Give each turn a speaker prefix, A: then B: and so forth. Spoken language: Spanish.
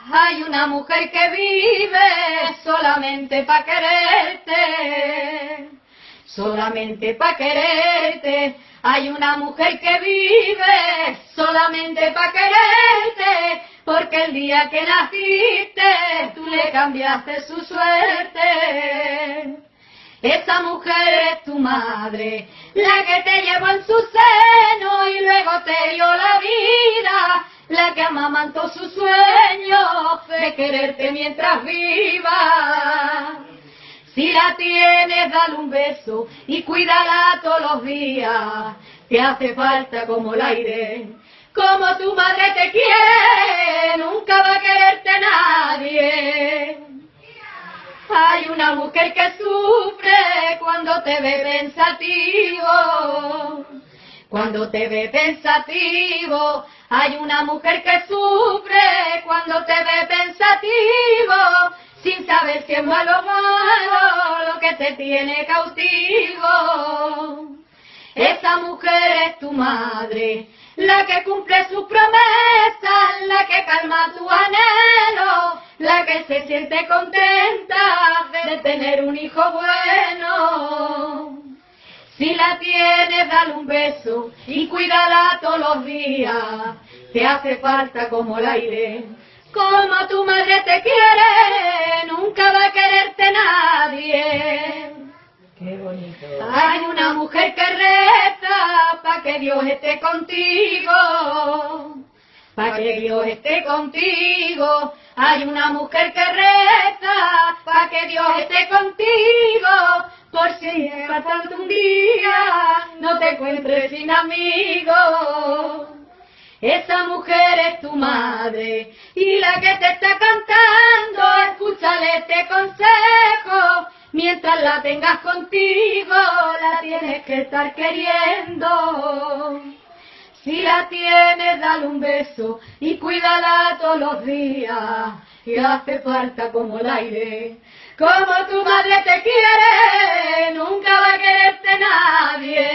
A: Hay una mujer que vive solamente pa' quererte, solamente pa' quererte. Hay una mujer que vive solamente pa' quererte, porque el día que naciste tú le cambiaste su suerte. Esa mujer es tu madre, la que te llevó en su seno y luego te dio la vida, la que amamantó su sueño de quererte mientras viva. Si la tienes, dale un beso y cuídala todos los días, te hace falta como el aire. Como tu madre te quiere, nunca va a quererte nadie. Hay una mujer que sufre cuando te ve pensativo, cuando te ve pensativo. Hay una mujer que sufre cuando te ve pensativo, sin saber si es malo o malo lo que te tiene cautivo. Esa mujer es tu madre, la que cumple sus promesas, la que calma tu anhelo, la que se siente contenta de tener un hijo bueno. Si la tienes, dale un beso y cuídala todos los días, te hace falta como el aire. Como tu madre te quiere, nunca va a quererte nadie.
B: Qué bonito.
A: Hay una mujer que reza pa' que Dios esté contigo, pa' que Dios esté contigo. Hay una mujer que reza pa' que Dios esté contigo, por si pasando un día no te encuentres sin amigos. Esa mujer es tu madre y la que te está cantando, escúchale este consejo. Mientras la tengas contigo, la tienes que estar queriendo. Si la tienes, dale un beso y cuídala todos los días, y hace falta como el aire. Como tu madre te quiere, nunca va a quererte nadie.